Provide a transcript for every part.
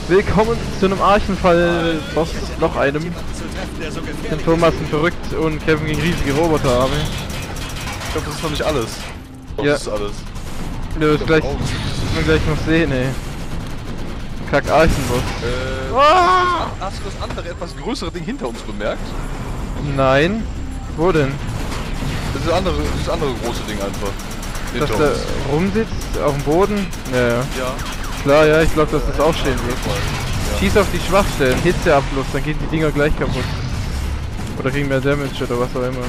Willkommen zu einem Archenfall, Boss, noch einem. Den Thomas sind verrückt und kämpfen gegen riesige Roboterarme. Ich glaube, das ist noch nicht alles. Das Ja. ist alles. Nö, das gleich, wird man gleich noch sehen, ey. Kack Archenboss. Hast du das andere, etwas größere Ding hinter uns bemerkt? Nein. Wo denn? Dieses andere große Ding einfach. Dass Hinter der uns. rumsitzt auf dem Boden? Ja, ja. Ja. Klar, ja, ich glaube, dass das aufstehen wird. Ja. Schieß auf die Schwachstellen, Hitzeabfluss, dann gehen die Dinger gleich kaputt. Oder kriegen mehr Damage oder was auch immer.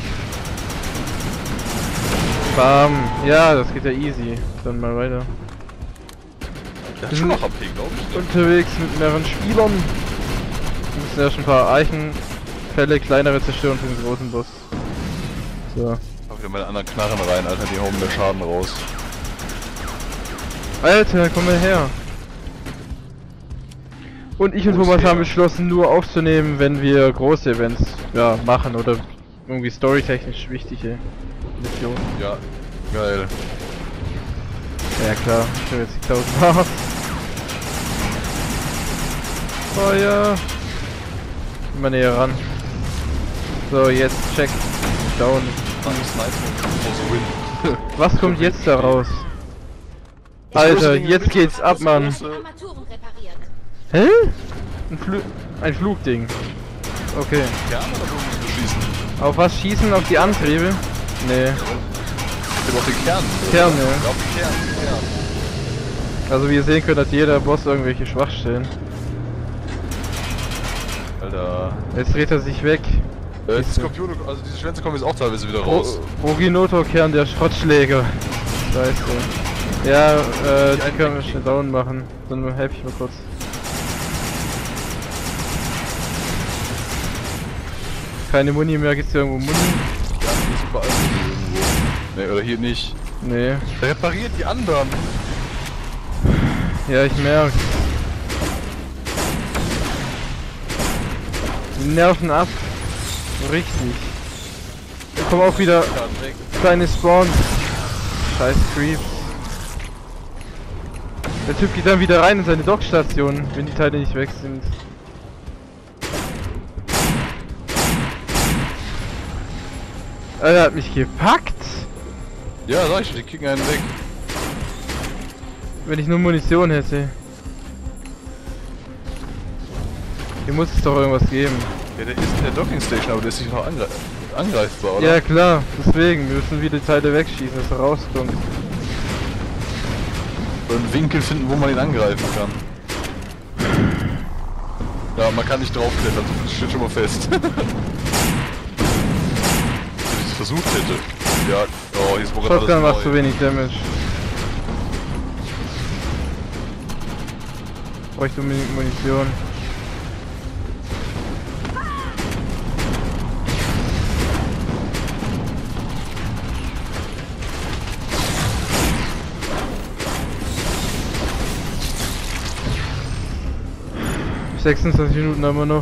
Bam. Ja, das geht ja easy. Dann mal weiter. Der hat schon noch AP, glaube ich. Unterwegs mit mehreren Spielern. Wir müssen erst ein paar Eichenfälle, kleinere zerstören für den großen Boss. So. Hab wieder meine anderen Knarren rein, Alter, die hauen mir Schaden raus. Alter, komm mal her. Und ich und Thomas haben beschlossen, nur aufzunehmen, wenn wir große Events machen oder irgendwie storytechnisch wichtige Missionen. Ja, geil. Ja klar, ich höre jetzt die 1000 Mal. Feuer! Immer näher ran. So, jetzt check. Down. Was kommt jetzt da raus? Alter, jetzt geht's ab, Mann. Armaturen repariert. Hä? Ein Flugding. Okay. Ja, aber da musst du schießen. Auf was schießen? Auf die Antriebe? Nee. Auf den Kern. Kern, ja. Ja, auf den Kern. Also wie ihr sehen könnt, hat jeder Boss irgendwelche Schwachstellen. Alter. Jetzt dreht er sich weg. Die Skorpione, also diese Schwänze kommen jetzt auch teilweise wieder raus. Roginoto-Kern, der Schrottschläger. Scheiße. Ja, die können wir schnell down machen. Dann helfe ich mal kurz. Keine Muni mehr, gibt's hier irgendwo Muni? Ja, hier ist überall irgendwo. Ne, oder hier nicht. Nee. Der repariert die anderen. Ja, ich merke. Die nerven ab. So richtig. Da kommen auch wieder kleine Spawns. Scheiß Creeps. Der Typ geht dann wieder rein in seine Dockstation, wenn die Teile nicht weg sind. Er hat mich gepackt. Ja, sag ich, die kicken einen weg. Wenn ich nur Munition hätte. Hier muss es doch irgendwas geben. Ja, der ist in der Docking Station, aber der ist nicht noch angreifbar, oder? Ja klar, deswegen. Wir müssen wieder Teile wegschießen, dass er rauskommt. Oder einen Winkel finden, wo man ihn angreifen kann. Ja, man kann nicht draufklettern, das steht schon mal fest. Wenn ich es versucht hätte. Ja, oh, hier ist Morat alles Shotgun macht neu. zu wenig Damage. Bräuchte unbedingt Munition. Bis 26 Minuten haben wir noch.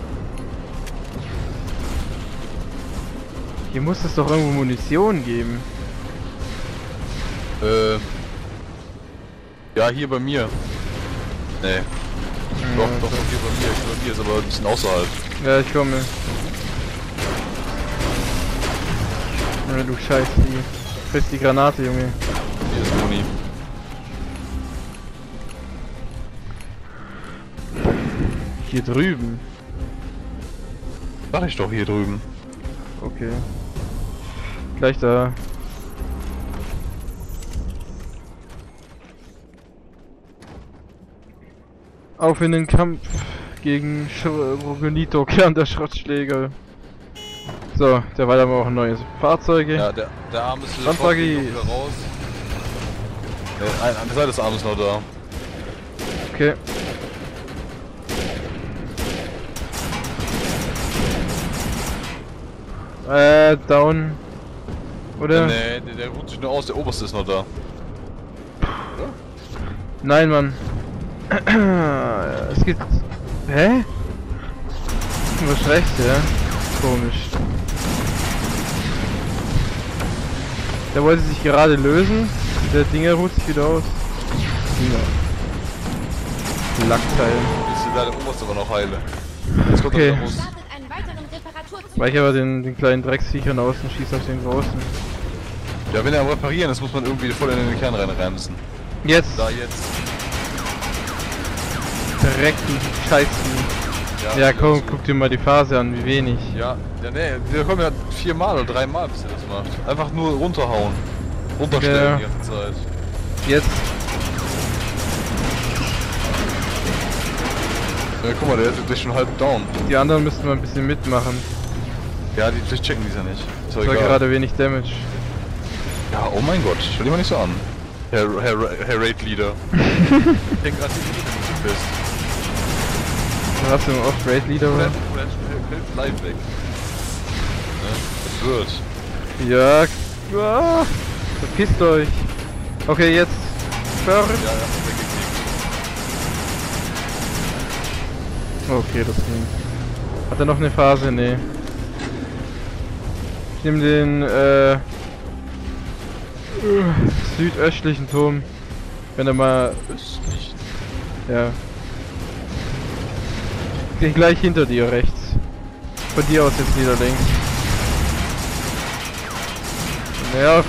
Hier muss es doch irgendwo Munition geben. Ja, hier bei mir. Nee. Doch, hier bei mir. Hier ist aber ein bisschen außerhalb. Ja, ich komme. Ja, du Scheiße, frisst die Granate, Junge. Hier ist Muni. Hier drüben. Sag ich doch hier drüben. Okay. Gleich da. Auf in den Kampf gegen Rogonito, Kern der Schrottschläger. So, derweil haben wir auch neue Fahrzeuge. Ja, der Arm ist wieder Anfrage raus. Eine Seite des Arms ist noch da. Okay. Down. Oder? Nee, der ruht sich nur aus, der oberste ist noch da. Nein, Mann. Es gibt... Hä? Was rechts, ja? Komisch. Der wollte sich gerade lösen. Der Dinger ruht sich wieder aus. Dinger. Lackteil. Ist da der oberste aber noch heile. Jetzt kommt Okay. er raus. Startet einen weiteren Reparaturzug. Weil ich aber den kleinen Drecksviechern außen schieße auf den großen. Ja, wenn er am Reparieren ist, muss man irgendwie voll in den Kern reinremsen. Jetzt! Da jetzt. Direkt die Scheißen. Ja komm, guck dir mal die Phase an, wie wenig. Ja, ne, wir kommen ja 4-mal oder 3-mal, bis er das macht. Einfach nur runterhauen. Runterstellen Ja. die ganze Zeit. Jetzt. Ja, guck mal, der ist schon halb down. Die anderen müssten mal ein bisschen mitmachen. Ja, die vielleicht checken die ja nicht. Ist doch Das war egal. gerade wenig Damage. Ja, oh mein Gott, stell dich mal nicht so an. Herr Raid Leader. Ich denk grad, wie du bist. Du hast im Off-Raid Leader oder? Live weg. Ne? Das wird. Ja. Ah, verpisst euch. Okay, jetzt. Ja, weggeklickt. Okay, das ging. Hat er noch eine Phase? Nee. Ich nehme den südöstlichen Turm. Wenn er mal. Ist nicht. Ja. Geh gleich hinter dir rechts. Von dir aus jetzt wieder links. Nervt.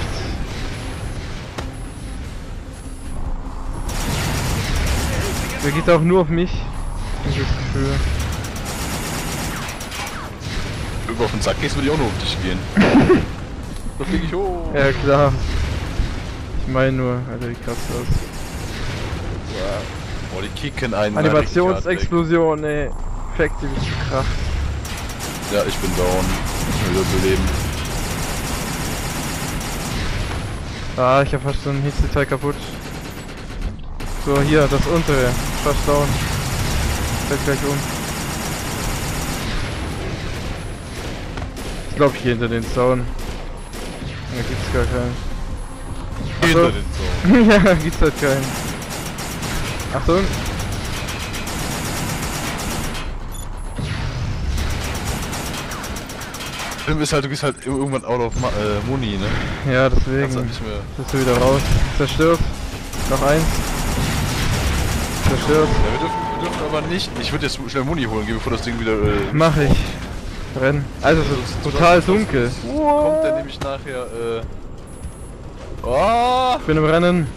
Der geht auch nur auf mich. Dieses Gefühl. Wenn du auf den Sack gehst, würde ich auch nur auf dich gehen. Da flieg ich hoch. Ja klar. Ich meine nur, Alter, wie krass das. Boah, die kicken einen. Animationsexplosion, ey. Effekte wie Kraft. Ja, ich bin down. Ich will wieder beleben. Ah, ich hab fast so ein Hitzeteil kaputt. So, hier, das untere. Fast down. Fällt gleich um. Ich glaube hier hinter den Zaun. Da gibt's gar keinen. Hinter den Zaun. Ja, gibt's halt keinen. Achtung! Schlimm ist halt, du bist halt irgendwann out of Money, ne? Ja, Kannst deswegen. halt nicht mehr. Bist du wieder raus. Zerstört. Noch eins. Zerstört. Ja, wir dürfen aber nicht. Ich würde jetzt schnell Muni holen, bevor das Ding wieder. Mach ich. Renn. Also es ist total dunkel. Kommt der nämlich nachher, Oh! Ich bin im Rennen.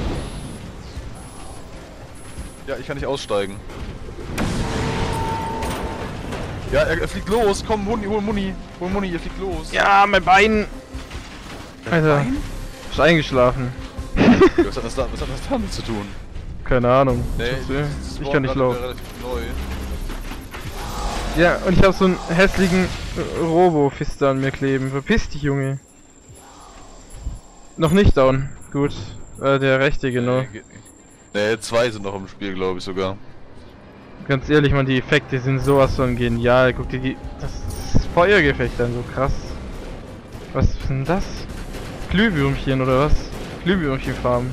Ja, ich kann nicht aussteigen. Ja, er fliegt los. Komm, Muni, hol Muni. Hol Muni, er fliegt los. Ja, mein Bein. Alter. Ist eingeschlafen. Was hat das damit zu tun? Keine Ahnung. Nee, Ich kann nicht laufen. relativ neu. Ja, und ich habe so einen hässlichen Robo-Fister an mir kleben. Verpiss dich, Junge. Noch nicht down. Gut. Der rechte, genau. Nee, 2 sind noch im Spiel, glaube ich sogar. Ganz ehrlich, man, die Effekte sind sowas von genial. Guck dir das Feuergefecht an, so krass. Was ist denn das? Glühwürmchen oder was? Glühwürmchenfarben.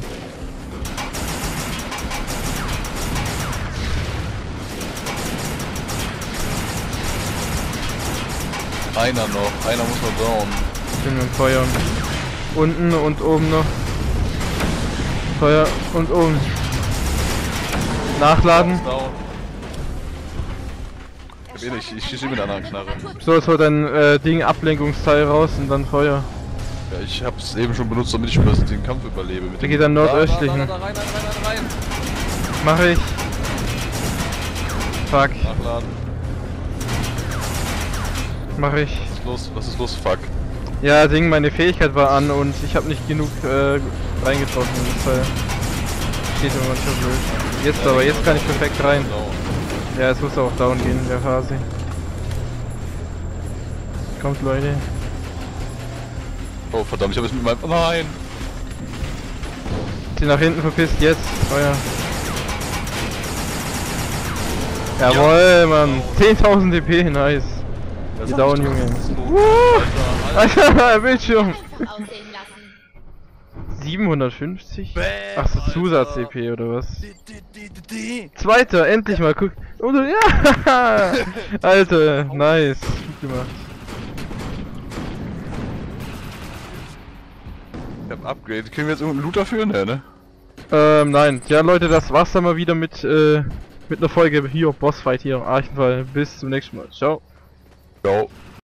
Einer noch, einer muss noch down. Ich bin mit dem Feuer. Unten und oben noch. Feuer und oben. Nachladen. Down. Ich schieße mit einer anderen Knarre. So, jetzt holt dein Ding Ablenkungsteil raus und dann Feuer. Ja, ich hab's eben schon benutzt, damit ich den Kampf überlebe. Mit Der dem geht am nordöstlichen. Da, rein. Mach ich. Fuck. Nachladen. Mach ich. Was ist los? Fuck. Ja, Ding, meine Fähigkeit war an und ich habe nicht genug reingetroffen in das Teil. Steht immer manchmal blöd. Jetzt aber, jetzt kann ich perfekt rein. Ja, jetzt muss er auch down gehen in der Phase. Kommt, Leute. Oh verdammt, ich hab es mit meinem... Oh, nein! Die nach hinten verpisst, jetzt. Feuer. Jawohl, Mann. 10.000 DP, nice. Die down, Junge. Alter, Bildschirm. Einfach aussehen lassen. 750? Ach so, Zusatz-EP oder was? Zweiter, endlich mal, guck. Oh, ja! Alter, nice. Gut gemacht. Ich hab ein Upgrade. Kriegen wir jetzt irgendeinen Loot dafür? Ne? Nein. Ja, Leute, das war's dann mal wieder mit mit einer Folge hier, Bossfight hier, Archenfall. Bis zum nächsten Mal. Ciao. Ciao.